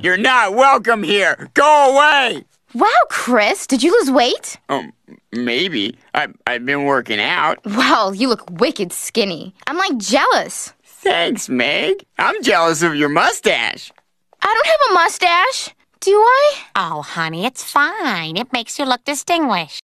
You're not welcome here. Go away. Wow, Chris, did you lose weight? Maybe. I've been working out. Well, you look wicked skinny. I'm like jealous. Thanks, Meg. I'm jealous of your mustache. I don't have a mustache. Do I? Oh, honey, it's fine. It makes you look distinguished.